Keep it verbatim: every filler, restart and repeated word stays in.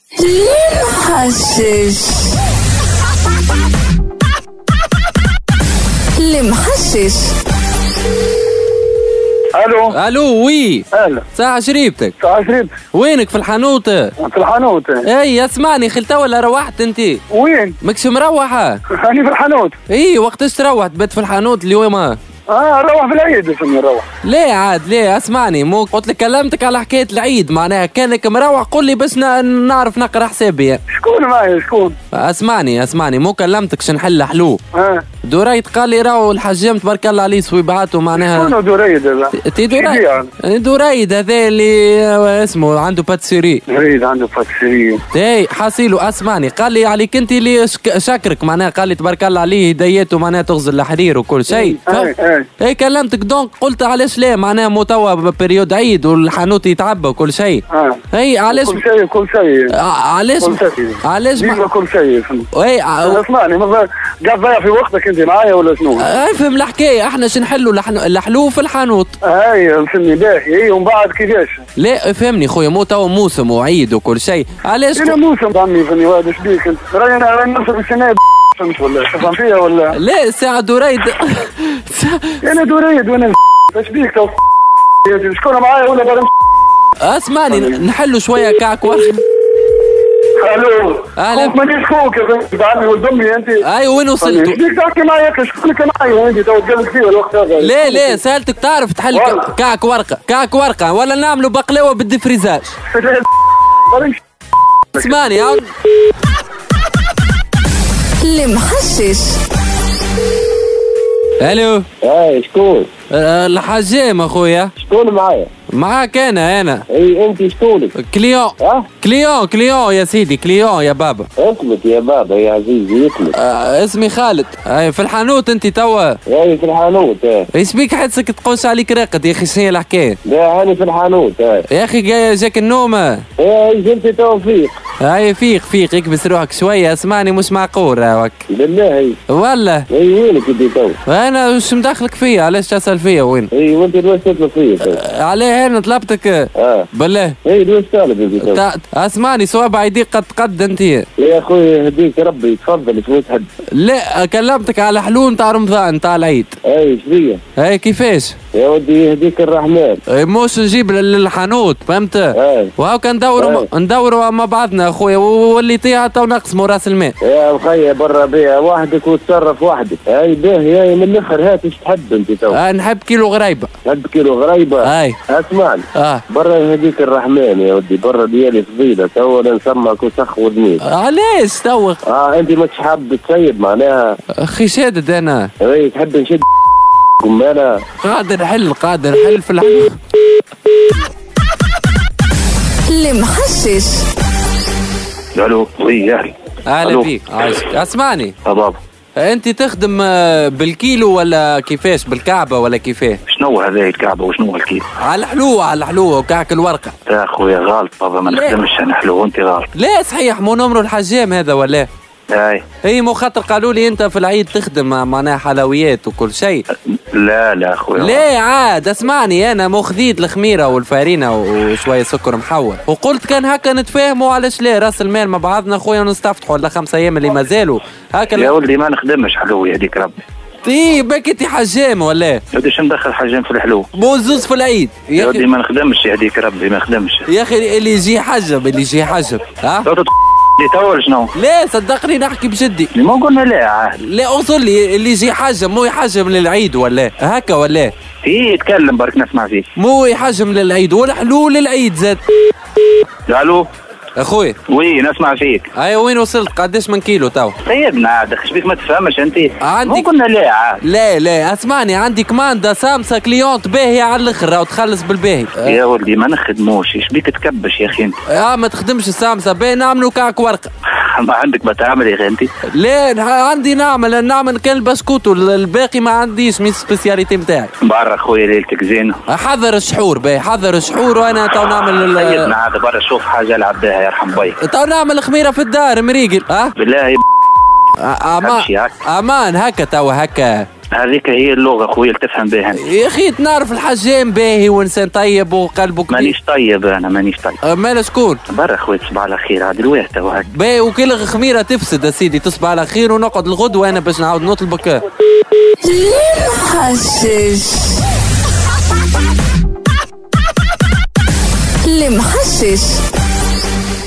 المحشش المحشش. الو الو وي اهلا. ساعة شريبتك ساعة شريبتك. وينك؟ في الحانوت؟ في الحانوت. اي اسمعني خلتا ولا روحت انت؟ وين؟ ماكش مروحة؟ انا في الحانوت. اي وقتاش تروح؟ تبات في الحانوت اليوم؟ اه نروح في العيد فهمني نروح. ليه عاد ليه؟ اسمعني مو قلت لك كلمتك على حكاية العيد معناها كانك مروح قول لي باش نعرف نقرا حسابي. شكون معي شكون؟ اسمعني اسمعني مو كلمتك شنحل حلو. اه دريد قال لي راهو الحجام تبارك الله عليه صويبعاته معناها. شكون دريد هذا؟ تي دريد دريد هذا اللي اسمه عنده باتسيري. دريد عنده باتسيري. اي حاسيلو. اسمعني قال لي عليك انت اللي شاكرك معناها قال لي تبارك الله عليه هديته معناها تغزل الحرير وكل شيء. اي اي اي كلمتك دونك قلت علاش لا معناها مو توا بريود عيد والحانوت يتعبى وكل شيء. اه اي علاش كل شيء كل شيء علاش علاش ما كل شيء اي اسمعني قاعد ضايع في وقتك انت معايا ولا شنو؟ افهم الحكايه احنا شنحلوا الحلو في الحانوت. اي فهمني باهي. اي ومن بعد كيفاش؟ لا فهمني خويا مو توا موسم وعيد وكل شيء. علاش انا موسم عمي فهمني واش بيك انت؟ راهي انا نوصل السنه فهمت ولا تفهم فيها ولا؟ لا ساعة دريد انا دريد وانا ايش بيك تو؟ شكون معايا ولا برا؟ اسمعني نحلوا شويه كعك ورق. الو اهلا. خوك مانيش خوك يا بنت عمي ولد امي انت. اي وين وصلت؟ ايش بيك تحكي معايا شكونك معايا انت تو تقلق فيا الوقت هذا؟ لا لا سالتك تعرف تحل كعك ورقه كعك ورقه ولا نعملوا بقلاوه بالدفريزاج؟ اسمعني عاود. المحشش. الو. اي شكون؟ الحجام اخويا. شكون معايا؟ معاك انا انا. اي انت شكونك؟ كليون. اه كليون كليون يا سيدي كليون يا بابا. اسمك يا بابا يا عزيزي اسمك؟ آه اسمي خالد. اي في الحانوت انت توا؟ اي في الحانوت. اه ايش بيك حسك تقوس عليك راقد يا اخي شنو هي الحكايه؟ لا هاني في الحانوت. اه يا اخي جاك النوم. اي جبت توفيق. هاي فيق فيق اكبس روحك شويه. اسمعني مش معقول راك بالله. اي والله. اي وينك انت تو؟ انا وش مدخلك فيا؟ علاش تسال فيا وين؟ اي وانت دوش تطلب فيا تو؟ عليه انا طلبتك. اه بالله. اي دوش طالب انت تو؟ تا... اسمعني صوابع يديك قد قد انت. يا اخوي يهديك ربي تفضل شو تحب؟ لا كلمتك على حلول نتاع رمضان نتاع العيد. اي ايش بيا؟ اي كيفاش؟ يا ودي يهديك الرحمن. موش نجيب للحانوت فهمت؟ اي وهاو كان ندوروا ندوروا مع بعضنا اخويا واللي طيح تو نقسموا راس المال. يا مخيا برا بيع وحدك وتصرف وحدك. اي باهي اي من الاخر هات ايش تحب انت تو؟ آه نحب كيلو غريبه. تحب كيلو غريبه؟ اي اسمعني. اه برا يهديك الرحمن يا ودي برا ديالي فضيله تو نسمعك وسخ ودنيك. علاش توق؟ اه انت ماكش حاب تسيب معناها؟ اخي شادد انا. اي تحب نشد قماله؟ قادر حل قادر حل في الحل. المحشش. الو وي اهلا. اهلا بيك عايشك. اسمعني بابا انت تخدم بالكيلو ولا كيفاش؟ بالكعبه ولا كيفاه؟ شنو هذا الكعبه وشنو الكيلو؟ على الحلوه على الحلوه وكعك الورقه. يا اخويا غلط بابا ما نخدمش انا حلو وانت غلط. لا صحيح مو نمر الحجام هذا ولا؟ اي اي مو خاطر قالوا لي انت في العيد تخدم معناها حلويات وكل شيء. لا لا اخويا لا عاد اسمعني انا مو خذيت الخميره والفارينه وشويه سكر محور وقلت كان هكا نتفاهموا علاش لا راس المال مع بعضنا اخويا ونستفتحوا ولا خمس ايام اللي مازالوا هكا. يا ولدي ما نخدمش حلو يهديك ربي. اي باك انت حجام ولا؟ يا ولدي شو مدخل حجام في الحلو؟ مو زوز في العيد يا ولدي ما نخدمش يهديك ربي ما نخدمش. يا اخي اللي يجي حجب اللي يجي حجب ها؟ اللي تو شنو؟ لا صدقني نحكي بجدي. ما قلنا لا عاد. لا اوصل لي اللي يجي حجم مو يحجم للعيد ولا هكا ولا؟ ايه يتكلم برك نسمع فيك. مو يحجم للعيد ولا حلول للعيد زاد. الو اخوي. وي نسمع فيك. اي وين وصلت؟ قداش من كيلو تو؟ سيدنا عاد ايش بيك ما تفهمش انت؟ عندي مو قلنا لا عاد. لا لا اسمعني عندي كماندا سامسا كليونت باهيه على الاخر وتخلص بالباهي. يا ولدي ما نخدموش ايش بيك تكبش يا اخي انت؟ اه ما تخدمش السامسا باهي نعملوا كعك ورقه. ما عندك بتعمل يا اخي انت؟ لا عندي نعمل نعمل كان البسكوت والباقي ما عنديش مي سبيسياليتي نتاعي. برا خويا ليلتك زينه. حضر السحور باهي حضر السحور وانا تو نعمل سيدنا عاد برا شوف حاجه العب بها يرحم بيك. تو نعمل خميره في الدار مريقل ها؟ بالله امان امان هكا تو هكا هذيك هي اللغه خويا اللي تفهم بها انت. يا اخي تنعرف الحجام باهي وانسان طيب وقلبه كبير. مانيش طيب انا مانيش طيب. مالا شكون؟ برا خويا تصبح على خير عاد الوقت تو هكا. باهي وكل خميره تفسد يا سيدي تصبح على خير ونقعد الغدوه انا باش نعاود نطلبك. المحشش المحشش